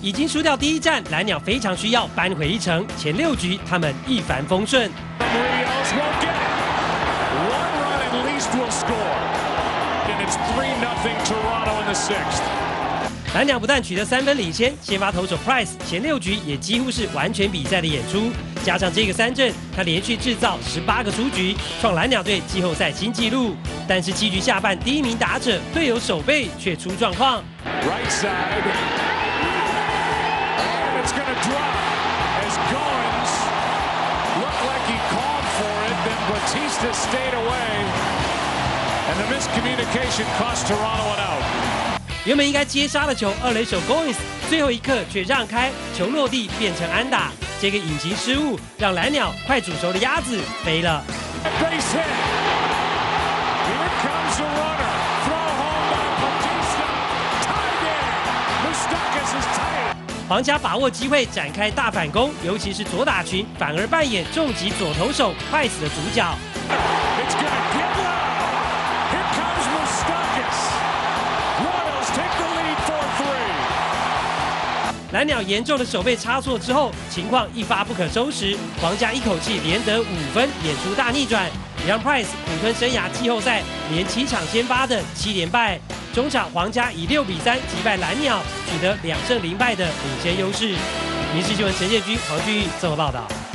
已经输掉第一战，蓝鸟非常需要扳回一城。前6局他们一帆风顺。蓝鸟不但取得3分领先，先发投手 Price 前6局也几乎是完全比赛的演出，加上这个3振，他连续制造18个出局，创蓝鸟队季后赛新纪录。但是7局下半，第1名打者队友手背却出状况。Right side. It's gonna drop as Goins looked like he called for it, then Bautista stayed away, and the miscommunication cost Toronto an out. 原本应该接杀的球，2垒手 Goins 最后一刻却让开，球落地变成安打。这个引擎失误让蓝鸟快煮熟的鸭子飞了。皇家把握机会展开大反攻，尤其是左打群反而扮演重击左投手快死的主角。蓝鸟严重的守备差错之后，情况一发不可收拾，皇家一口气连得5分，演出大逆转，也让 Price 苦吞生涯季后赛连7场先发的7连败。中场皇家以6比3击败蓝鸟，取得2胜0败的领先优势。民视新闻陈建军、黄俊玉综合报道。